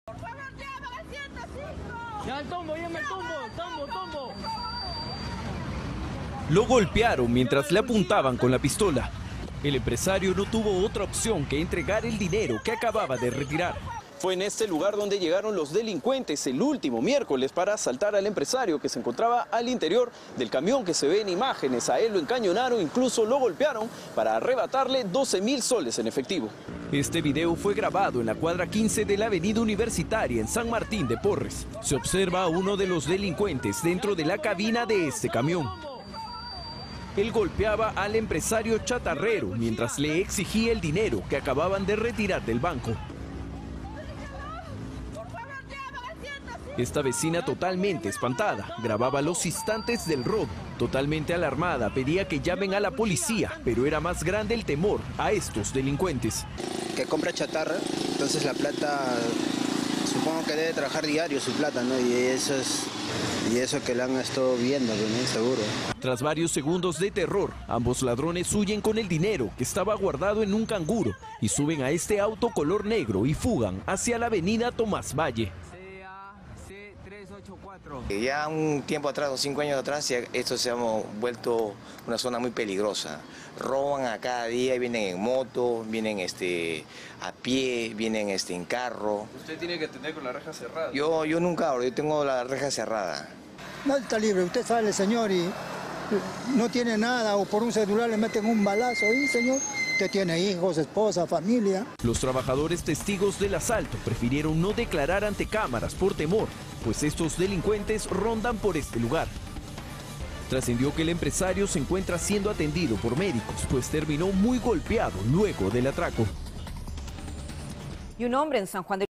Ya el tombo, tombo. Lo golpearon mientras le apuntaban con la pistola. El empresario no tuvo otra opción que entregar el dinero que acababa de retirar. Fue en este lugar donde llegaron los delincuentes el último miércoles para asaltar al empresario que se encontraba al interior del camión que se ve en imágenes. A él lo encañonaron, incluso lo golpearon para arrebatarle 12.000 soles en efectivo. Este video fue grabado en la cuadra 15 de la avenida Universitaria en San Martín de Porres. Se observa a uno de los delincuentes dentro de la cabina de este camión. Él golpeaba al empresario chatarrero mientras le exigía el dinero que acababan de retirar del banco. Esta vecina, totalmente espantada, grababa los instantes del robo. Totalmente alarmada, pedía que llamen a la policía, pero era más grande el temor a estos delincuentes. Que compra chatarra, entonces la plata, supongo que debe trabajar diario su plata, ¿no? Y eso que la han estado viendo, ¿no? Seguro. Tras varios segundos de terror, ambos ladrones huyen con el dinero que estaba guardado en un canguro y suben a este auto color negro y fugan hacia la avenida Tomás Valle. Ya un tiempo atrás, 5 años atrás, esto se ha vuelto una zona muy peligrosa. Roban a cada día, vienen en moto, vienen a pie, vienen en carro. Usted tiene que tener con la reja cerrada. Yo nunca abro, yo tengo la reja cerrada. No está libre, usted sale, señor, y no tiene nada, o por un celular le meten un balazo ahí, señor. Usted tiene hijos, esposa, familia. Los trabajadores testigos del asalto prefirieron no declarar ante cámaras por temor, pues estos delincuentes rondan por este lugar. Trascendió que el empresario se encuentra siendo atendido por médicos, pues terminó muy golpeado luego del atraco. Y un hombre en San Juan de